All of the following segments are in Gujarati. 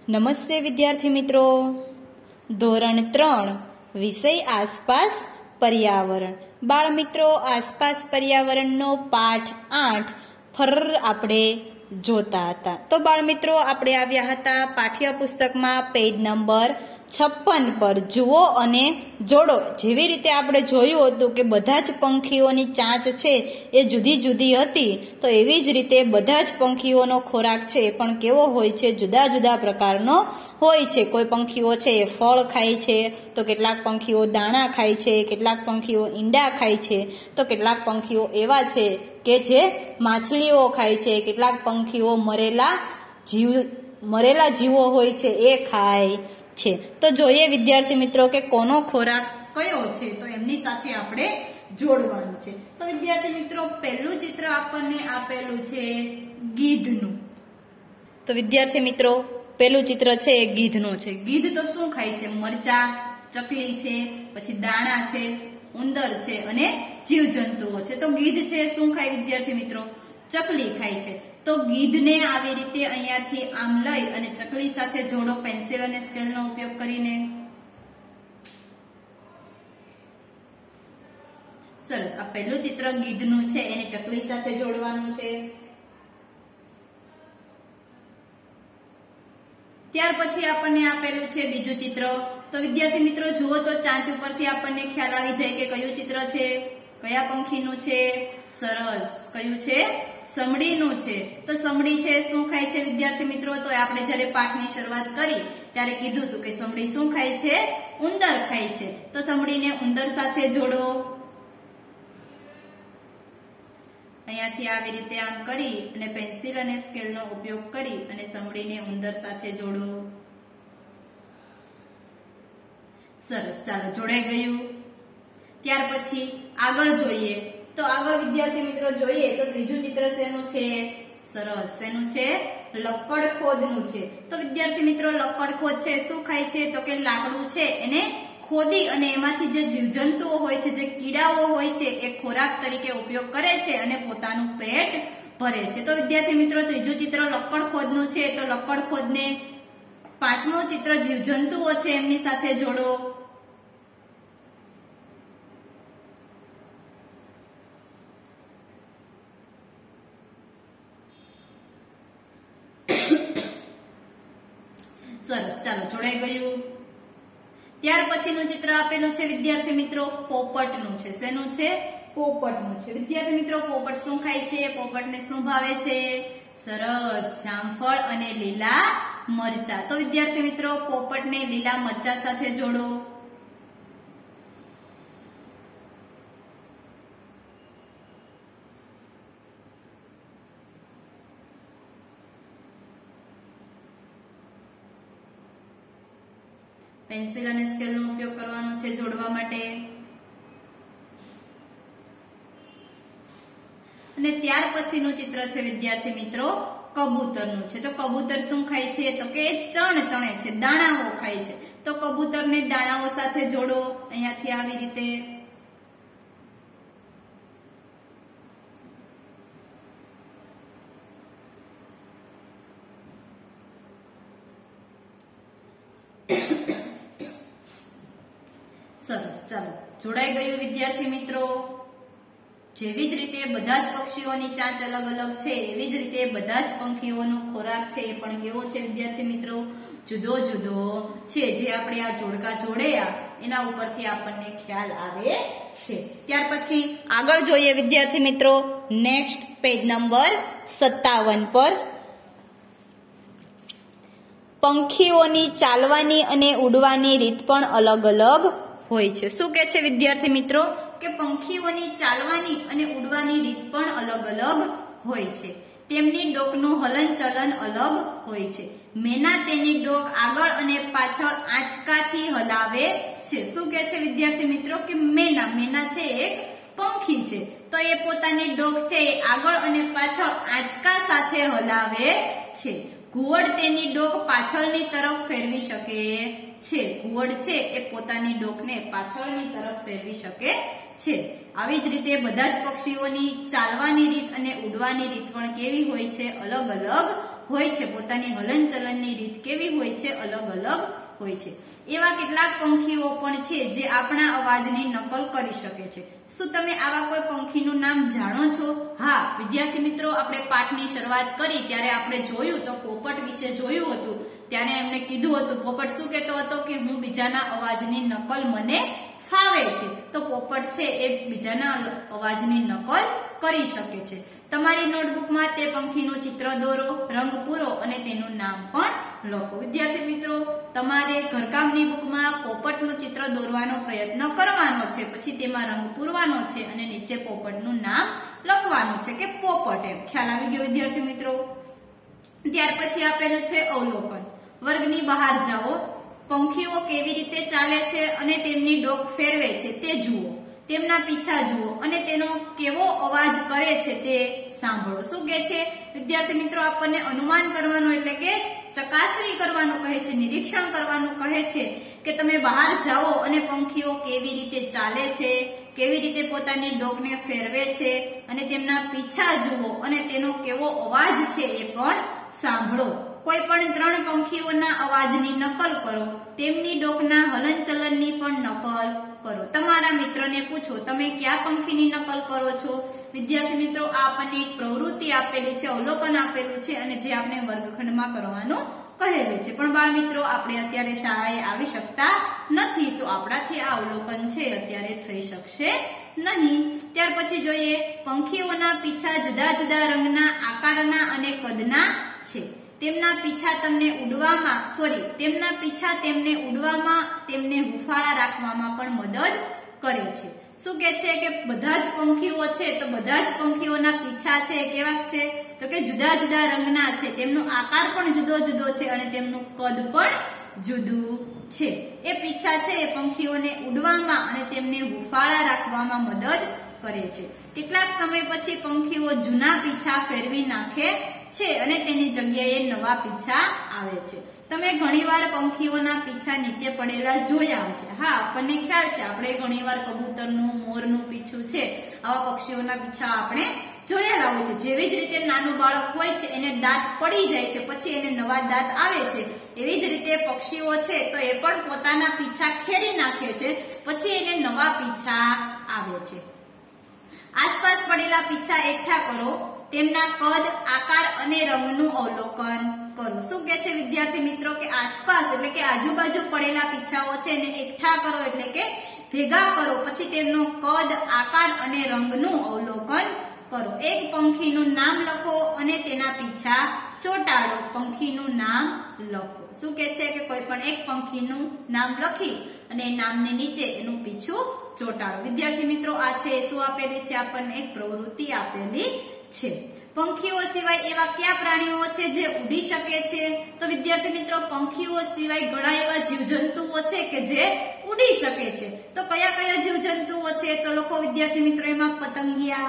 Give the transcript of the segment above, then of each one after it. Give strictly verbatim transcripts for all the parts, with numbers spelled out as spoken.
નમસ્તે વિદ્યાર્થી મિત્રો, ધોરણ ત્રણ વિષય આસપાસ પર્યાવરણ. બાળ મિત્રો, આસપાસ પર્યાવરણનો પાઠ આઠ ફર આપણે જોતા હતા. તો બાળ મિત્રો, આપણે આવ્યા હતા પાઠ્યપુસ્તકમાં પેજ નંબર છપ્પન પર. જુઓ અને જોડો. જેવી રીતે આપણે જોયું હતું કે બધા જ પંખીઓની ચાંચ છે એ જુદી જુદી હતી, તો એવી જ રીતે બધા જ પંખીઓનો ખોરાક છે એ પણ કેવો હોય છે, જુદા જુદા પ્રકારનો હોય છે. કોઈ પંખીઓ છે એ ફળ ખાય છે, તો કેટલાક પંખીઓ દાણા ખાય છે, કેટલાક પંખીઓ ઈંડા ખાય છે, તો કેટલાક પંખીઓ એવા છે કે જે માછલીઓ ખાય છે, કેટલાક પંખીઓ મરેલા જીવ મરેલા જીવો હોય છે એ ખાય છે. તો જોઈએ વિદ્યાર્થી મિત્રો કે કોનો ખોરાક કયો છે, તો એમની સાથે આપણે જોડવાનું છે. તો વિદ્યાર્થી મિત્રો, પહેલું ચિત્ર આપણને આપેલું છે ગીધનું. તો વિદ્યાર્થી મિત્રો, પહેલું ચિત્ર છે એ ગીધનું છે. ગીધ તો શું ખાય છે? મરચા, ચકલી છે, પછી દાણા છે, ઉંદર છે અને જીવજંતુઓ છે. તો ગીધ છે શું ખાય વિદ્યાર્થી મિત્રો? ચકલી ખાય છે. તો ગીધને આવી રીતે અહીંયાથી આમ લઈ અને ચકલી સાથે જોડો પેન્સિલ અને સ્કેલનો ઉપયોગ કરીને. સરસ. આ પહેલું ચિત્ર ગીધનું છે, એને ચકલી સાથે જોડવાનું છે. ત્યાર પછી આપણને આપેલું છે બીજું ચિત્ર. તો વિદ્યાર્થી મિત્રો જુઓ તો ચાંચ ઉપરથી આપણને ખ્યાલ આવી જાય કે કયું ચિત્ર છે, કયા પંખીનું છે. સરસ. કયું છે? સમડીનું છે. તો સમડી છે શું ખાય છે વિદ્યાર્થી મિત્રો? તો આપણે જ્યારે પાઠની શરૂઆત કરી ત્યારે કીધું હતું કે સમડી શું ખાય છે? ઉંદર ખાય છે. તો સમડીને ઉંદર સાથે જોડો. અહીંયાથી આવી રીતે આમ કરી અને પેન્સિલ અને સ્કેલનો ઉપયોગ કરી અને સમડીને ઉંદર સાથે જોડો. સરસ. ચાલો, જોડાઈ ગયું. ત્યાર પછી આગળ જોઈએ. તો આગળ વિદ્યાર્થી મિત્રો જોઈએ તો ત્રીજું ચિત્ર શેનું છે? સરસ. શેનું છે? લક્કડખોદનું છે. તો વિદ્યાર્થી મિત્રો, લક્કડખોદ છે શું ખાય છે? તો કે લાકડું છે એને ખોદી અને એમાંથી જે જીવજંતુઓ હોય છે, જે કીડાઓ હોય છે, એ ખોરાક તરીકે ઉપયોગ કરે છે અને પોતાનું પેટ ભરે છે. તો વિદ્યાર્થી મિત્રો, ત્રીજું ચિત્ર લક્કડખોદનું છે. તો લક્કડખોદને પાંચમું ચિત્ર જીવજંતુઓ છે એમની સાથે જોડો. સરસ. ચાલો, જોડાઈ ગયું. ત્યાર પછીનું ચિત્ર આપેલું છે વિદ્યાર્થી મિત્રો પોપટનું છે. શેનું છે? પોપટનું છે. વિદ્યાર્થી મિત્રો, પોપટ શું ખાય છે? પોપટને શું ભાવે છે? સરસ. જામફળ અને લીલા મરચા. તો વિદ્યાર્થી મિત્રો, પોપટને લીલા મરચા સાથે જોડો. પેન્સિલ અને સ્કેલનો ઉપયોગ કરવાનો છે જોડવા માટે. અને ત્યાર પછીનું ચિત્ર છે વિદ્યાર્થી મિત્રો કબૂતરનું છે. તો કબૂતર શું ખાય છે? તો કે ચણ ચણે છે, દાણાઓ ખાય છે. તો કબૂતરને દાણાઓ સાથે જોડો અહીંયાથી આવી રીતે. સરસ. ચાલો, જોડાઈ ગયું વિદ્યાર્થી મિત્રો. જેવી જ રીતે બધા જ પક્ષીઓની ચાંચ અલગ અલગ છે, એવી જ રીતે બધા જ પંખીઓનો ખોરાક છે એ પણ કેવો છે વિદ્યાર્થી મિત્રો? જુદો જુદો છે. જે આપણે આ જોડકા જોડ્યા એના ઉપરથી આપણને ખ્યાલ આવે છે. ત્યાર પછી આગળ જોઈએ વિદ્યાર્થી મિત્રો નેક્સ્ટ પેજ નંબર સત્તાવન પર. પંખીઓની ચાલવાની અને ઉડવાની રીત પણ અલગ અલગ હોય છે. શું કે છે વિદ્યાર્થી મિત્રો? કે પંખીઓની ચાલવાની અને ઉડવાની રીત પણ અલગ અલગ હોય છે. તેમની ડોકનું હલનચલન અલગ હોય છે. મેના તેની ડોક આગળ અને પાછળ આંચકાથી હલાવે છે. શું કે છે વિદ્યાર્થી મિત્રો? કે મેના મેના છે એક પંખી છે, તો એ પોતાની ડોક છે એ આગળ અને પાછળ આંચકા સાથે હલાવે છે. ઘુવડ તેની ડોક પાછળની તરફ ફેરવી શકે છે. ઘુવડ છે એ પોતાની ડોકને પાછળની તરફ ફેરવી શકે છે. આવી જ રીતે બધા જ પક્ષીઓની ચાલવાની રીત અને ઉડવાની રીત પણ કેવી હોય છે? અલગ અલગ હોય છે, પોતાની હલનચલનની રીત કેવી હોય છે, અલગ અલગ હોય છે. એવા કેટલાક પંખીઓ પણ છે જે આપણા અવાજની નકલ કરી શકે છે. શું તમે આવા કોઈ પંખીનું નામ જાણો છો? હા વિદ્યાર્થી મિત્રો, આપણે પાઠની શરૂઆત કરી ત્યારે આપણે જોયું તો પોપટ વિશે જોયું હતું. ત્યારે એમણે કીધું હતું, પોપટ શું કહેતો હતો કે હું બીજાના અવાજની નકલ મને ફાવે છે. તો પોપટ છે એ બીજાના અવાજની નકલ કરી શકે છે. તમારી નોટબુકમાં તે પંખીનું ચિત્ર દોરો, રંગ પૂરો અને તેનું નામ પણ લખો. વિદ્યાર્થી મિત્રો, તમારે ઘરકામની બુકમાં પોપટનું ચિત્ર દોરવાનો પ્રયત્ન કરવાનો છે, પછી તેમાં રંગ પૂરવાનો છે અને નીચે પોપટનું નામ લખવાનું છે કે પોપટ. એમ ખ્યાલ આવી ગયો વિદ્યાર્થી મિત્રો? ત્યાર પછી આપેલું છે અવલોકન. વર્ગની બહાર જાઓ, પંખીઓ કેવી રીતે ચાલે છે અને તેમની ડોક ફેરવે છે તે જુઓ, તેમના પીછા જુઓ અને તેનો કેવો અવાજ કરે છે તે સાંભળો. શું કહે છે વિદ્યાર્થી મિત્રો? આપણને અનુમાન કરવાનું એટલે કે ચકાસણી કરવાનું કહે છે, નિરીક્ષણ કરવાનું કહે છે કે તમે બહાર જાઓ અને પંખીઓ કેવી રીતે ચાલે છે, કેવી રીતે પોતાની ડોકને ફેરવે છે અને તેમના પીછા જુઓ અને તેનો કેવો અવાજ છે એ પણ સાંભળો. કોઈ પણ ત્રણ પંખીઓના અવાજની નકલ કરો, તેમની ડોકના હલનચલનની પણ નકલ કરો. તમારા મિત્રને પૂછો, તમે કયા પંખીની નકલ કરો છો? વિદ્યાર્થી મિત્રો, આ આપણને એક પ્રવૃત્તિ આપેલી છે, અવલોકન આપેલું છે અને જે આપણે વર્ગખંડમાં કરવાનું કહેલું છે. પણ બાળ મિત્રો, આપણે અત્યારે શાળાએ આવી શકતા નથી, તો આપણાથી આ અવલોકન છે અત્યારે થઈ શકશે નહીં. ત્યાર પછી જોઈએ, પંખીઓના પીછા જુદા જુદા રંગના, આકારના અને કદના છે. તેમના પીછા તમને ઉડવામાં સોરી તેમના પીછા તેમને ઉડવામાં, તેમને હુંફાળા રાખવામાં પણ મદદ કરે છે. શું કે છે કે બધા જ પંખીઓ છે તો બધા જ પંખીઓના પીછા છે કેવા છે? તો કે જુદા જુદા રંગના છે, તેમનો આકાર પણ જુદો જુદો છે અને તેમનું કદ પણ જુદું છે. એ પીછા છે એ પંખીઓને ઉડવામાં અને તેમને હુંફાળા રાખવામાં મદદ કરે છે. કેટલાક સમય પછી પંખીઓ જૂના પીછા ફેરવી નાખે છે અને તેની જગ્યાએ નવા પીછા આવે છે. તમે ઘણીવાર પંખીઓના પીછા નીચે પડેલા જોયા હશે. હા, આપણને ખ્યાલ છે, આપણે ઘણીવાર કબૂતરનું, મોરનું પીછું છે, આવા પક્ષીઓના પીછા આપણે જોયેલા હોય છે. જેવી જ રીતે નાનું બાળક હોય છે, એને દાંત પડી જાય છે, પછી એને નવા દાંત આવે છે, એવી જ રીતે પક્ષીઓ છે તો એ પણ પોતાના પીછા ખેરી નાખે છે, પછી એને નવા પીછા આવે છે. આસપાસ પડેલા પીછા એકઠા કરો, તેમના કદ, આકાર અને રંગનું અવલોકન કરો. શું કે છે વિદ્યાર્થી મિત્રો કે આસપાસ એટલે કે આજુબાજુ પડેલા પીછાઓ છે એને એકઠા કરો એટલે કે ભેગા કરો, પછી તેમનો કદ, આકાર અને રંગનું અવલોકન કરો. એક પંખીનું નામ લખો અને તેના પીછા ચોંટાડો. પંખીનું નામ લખો. શું કે છે કે કોઈ પણ એક પંખીનું નામ લખી અને એ નામની નીચે એનું પીછું ચોંટાડો. વિદ્યાર્થી મિત્રો, આ છે શું આપેલી છે? આપણને એક પ્રવૃત્તિ આપેલી છે. પંખીઓ સિવાય એવા કયા પ્રાણીઓ છે જે ઉડી શકે છે? તો વિદ્યાર્થી મિત્રો, પંખીઓ સિવાય ઘણા એવા જીવજંતુઓ છે કે જે ઉડી શકે છે. તો કયા કયા જીવજંતુઓ છે? તો લખો વિદ્યાર્થી મિત્રો, એમાં પતંગિયા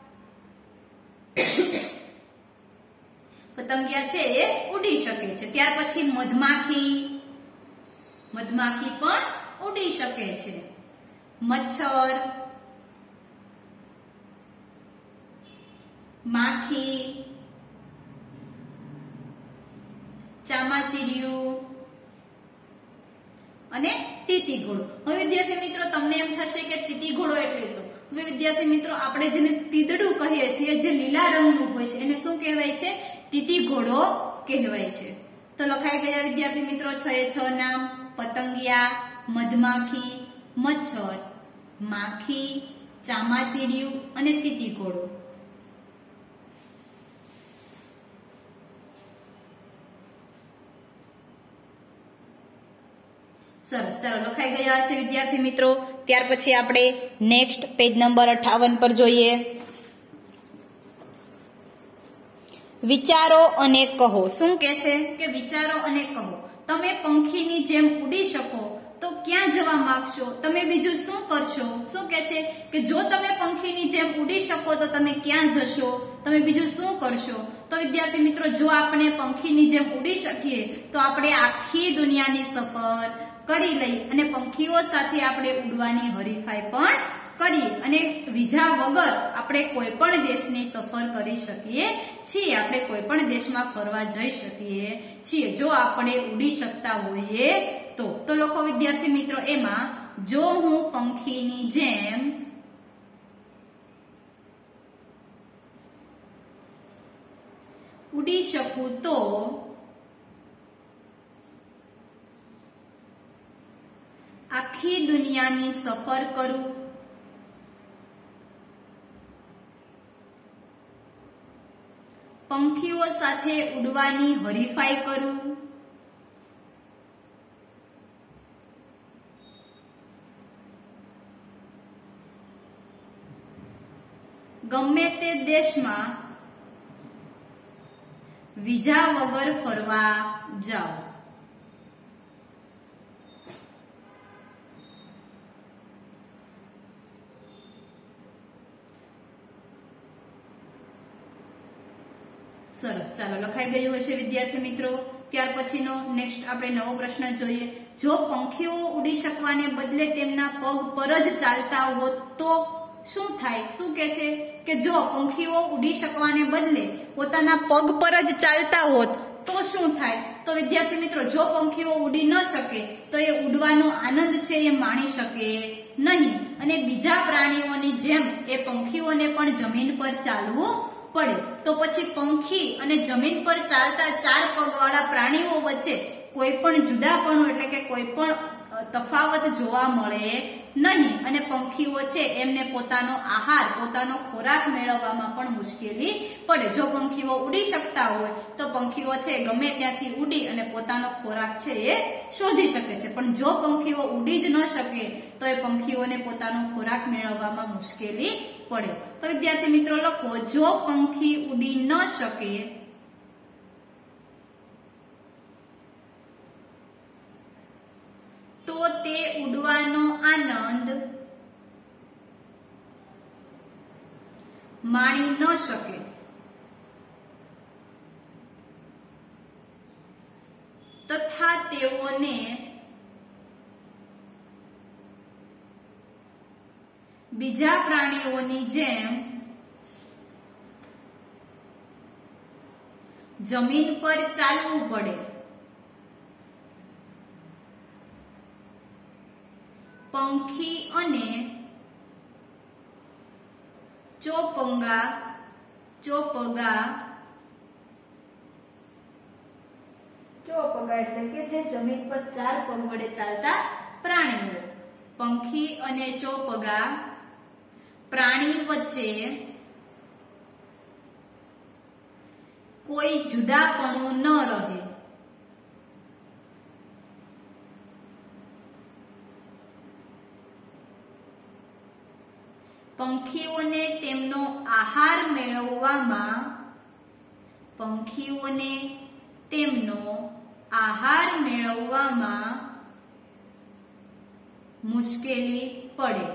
પતંગિયા છે એ ઉડી શકે છે. ત્યાર પછી મધમાખી મધમાખી પણ ઉડી શકે છે. મચ્છર, માખી, ચામાચીડિયું અને તીતી ઘોડો. હવે વિદ્યાર્થી મિત્રો, તમને એમ થશે કે તીતી ઘોડો એટલે શું? હવે વિદ્યાર્થી મિત્રો, આપણે જેને તીતડું કહીએ છીએ, જે લીલા રંગનું હોય છે, એને શું કહેવાય છે? તીતી ઘોડો કહેવાય છે. તો લખાઈ ગયા વિદ્યાર્થી મિત્રો છ એ છ નામ: પતંગિયા, મધમાખી, મચ્છર, માખી, ચામાચીડિયું અને તીતી ઘોડો. સરસ, ચાલો લખાઈ ગયા હશે વિદ્યાર્થી મિત્રો. ત્યાર પછી આપણે નેક્સ્ટ પેજ નંબર અઠાવન પર જોઈએ. વિચારો અને કહો. શું કે છે કે વિચારો અને કહો. તમે પંખીની જેમ ઉડી શકો તો ક્યાં જવા માંગશો? તમે બીજું શું કરશો? શું કે છે કે જો તમે પંખીની જેમ ઉડી શકો તો તમે ક્યાં જશો? તમે બીજું શું કરશો? તો વિદ્યાર્થી મિત્રો, જો આપણે પંખીની જેમ ઉડી શકીએ તો આપણે આખી દુનિયાની સફર કરી લઈ અને પંખીઓ સાથે આપણે ઉડવાની હરીફાઈ પણ કરીએ અને વિઝા વગર આપણે કોઈ પણ દેશની સફર કરી શકીએ છીએ, આપણે કોઈ પણ દેશમાં ફરવા જઈ શકીએ છીએ જો આપણે ઉડી શકતા હોઈએ તો તો લોકો વિદ્યાર્થી મિત્રો એમાં જો હું પંખીની જેમ ઉડી શકું તો આખી દુનિયાની સફર કરું, પંખીઓ સાથે ઉડવાની હરીફાઈ કરું, ગમે તે દેશમાં વિઝા વગર ફરવા જાઓ. સરસ, ચાલો લખાઈ ગયું હશે વિદ્યાર્થી મિત્રો. ત્યાર પછીનો નેક્સ્ટ આપણે નવો પ્રશ્ન જોઈએ. જો પંખીઓ ઉડી શકવાને બદલે તેમના પગ પર જ ચાલતા હોત તો શું થાય? શું કે છે કે જો પંખીઓ ઉડી શકવાને બદલે પોતાના પગ પર જ ચાલતા હોત તો શું થાય? તો વિદ્યાર્થી મિત્રો જો પંખીઓ ઉડી ન શકે તો એ ઉડવાનો આનંદ છે એ માણી શકે નહીં અને બીજા પ્રાણીઓની જેમ એ પંખીઓને પણ જમીન પર ચાલવું પડે. તો પછી પંખી અને જમીન પર ચાલતા ચાર પગવાળા પ્રાણીઓ વચ્ચે કોઈ પણ જુદાપણું એટલે કે કોઈ પણ તફાવત જોવા મળે નહીં અને પંખીઓ છે એમને પોતાનો આહાર પોતાનો ખોરાક મેળવવામાં પણ મુશ્કેલી પડે. જો પંખીઓ ઉડી શકતા હોય તો પંખીઓ છે ગમે ત્યાંથી ઉડી અને પોતાનો ખોરાક છે એ શોધી શકે છે, પણ જો પંખીઓ ઉડી જ ન શકે તો એ પંખીઓને પોતાનો ખોરાક મેળવવામાં મુશ્કેલી પડે. તો વિદ્યાર્થી મિત્રો લખો, જો પંખી ઉડી ન શકે તો તે ઉડવાનો આનંદ માણી ન શકે. તથા તેઓને બીજા પ્રાણીઓની જેમ જમીન પર ચાલવું પડે. પંખી અને ચોપંગા ચોપગા ચોપગા એટલે કે જે જમીન પર ચાર પગ વડે ચાલતા પ્રાણીઓ. પંખી અને ચોપગા પ્રાણી વચ્ચે કોઈ જુદાપણું ન રહે. પંખીઓને તેમનો આહાર મેળવવામાં પંખીઓને તેમનો આહાર મેળવવામાં મુશ્કેલી પડે.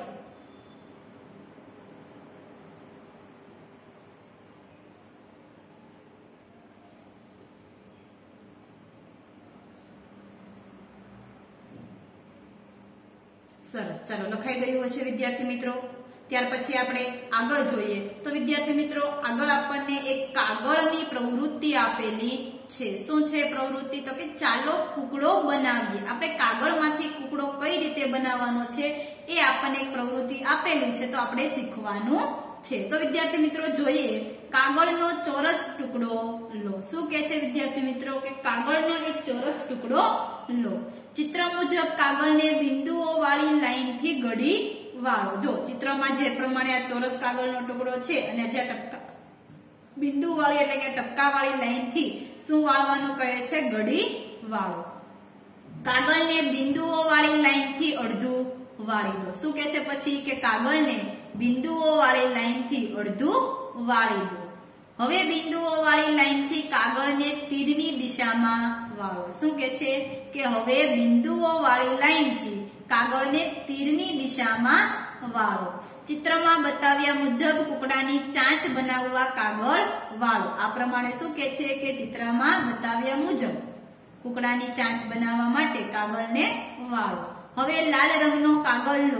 સરસ, ચાલો લખાઈ ગયું હશે વિદ્યાર્થી મિત્રો. ત્યાર પછી આપણે આગળ જોઈએ તો વિદ્યાર્થી મિત્રો આગળ આપણને એક કાગળની પ્રવૃત્તિ આપેલી છે. શું છે પ્રવૃત્તિ? તો કે ચાલો કુકડો બનાવીએ. આપણે કાગળમાંથી કુકડો કઈ રીતે બનાવવાનો છે એ આપણને એક પ્રવૃત્તિ આપેલી છે તો આપણે શીખવાનું છે. તો વિદ્યાર્થી મિત્રો જોઈએ, કાગળનો ચોરસ ટુકડો લો. શું કે છે વિદ્યાર્થી મિત્રો કે કાગળનો એક ચોરસ ટુકડો લો. ચિત્ર મુજબ કાગળને બિંદુઓ વાળી લાઈનથી ગળી વાળો. જો ચિત્રમાં જે પ્રમાણે આ ચોરસ કાગળનો ટુકડો છે અને જે ટપકા બિંદુ વાળી એટલે કે ટપકા વાળી લાઈનથી શું વાળવાનું કહે છે? ગળી વાળો. કાગળને બિંદુઓ વાળી લાઈનથી અડધું વાળી દો. શું કે છે પછી કે કાગળને બિંદુઓ વાળી લાઈનથી અડધું વાળી દો. હવે બિંદુઓ વાળી લાઈનથી કાગળને તીરની દિશામાં વાળો. શું કે છે કે હવે બિંદુઓ વાળી લાઈનથી કાગળને તીરની દિશામાં વાળો. ચિત્રમાં બતાવ્યા મુજબ કુકડાની ચાંચ બનાવવા કાગળ વાળો. આ પ્રમાણે શું કે છે કે ચિત્રમાં બતાવ્યા મુજબ કુકડાની ચાંચ બનાવવા માટે કાગળને વાળો. હવે લાલ રંગનો કાગળ લો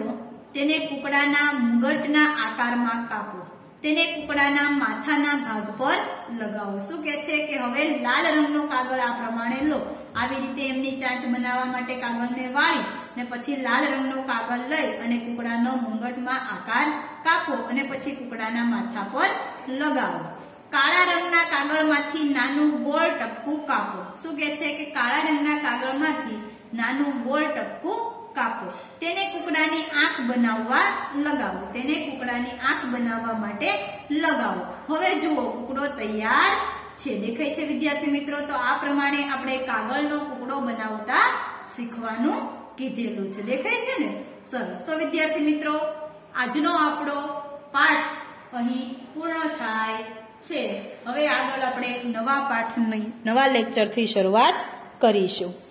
તેને કૂકડાના મુગટના આકારમાં કાપો, તેને કૂકડાના માથાના ભાગ પર લગાવો. શું કે છે કે હવે લાલ રંગનો કાગળ આ પ્રમાણે લો. આવી રીતે એમની ચાંચ બનાવવા માટે કાગળને વાળી ને પછી લાલ રંગનો કાગળ લઈ અને કૂકડાનો મુંગટમાં આકાર કાપો અને પછી કૂકડાના માથા પર લગાવો. કાળા રંગના કાગળમાંથી નાનું ગોળ ટપકું કાપો. શું કે છે કે કાળા રંગના કાગળમાંથી નાનું ગોળ ટપકું કાપો. તેને કૂકડાની આંખ બનાવવા લગાવો. તેને કૂકડાની આંખ બનાવવા માટે લગાવો. હવે જુઓ કૂકડો તૈયાર છે. દેખાય છે વિદ્યાર્થી મિત્રો? તો આ પ્રમાણે આપણે કાગળનો કૂકડો બનાવતા શીખવાનું કીધેલું છે. દેખાય છે ને? સરસ. તો વિદ્યાર્થી મિત્રો, આજનો આપણો પાઠ અહીં પૂર્ણ થાય છે. હવે આગળ આપણે નવા પાઠની નવા લેક્ચરથી શરૂઆત કરીશું.